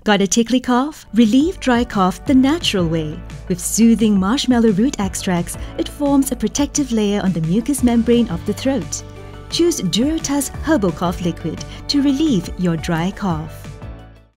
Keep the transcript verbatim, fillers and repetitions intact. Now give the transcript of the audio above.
Got a tickly cough? Relieve dry cough the natural way. With soothing marshmallow root extracts, it forms a protective layer on the mucous membrane of the throat. Choose DURO-TUSS Herbal Cough Liquid to relieve your dry cough.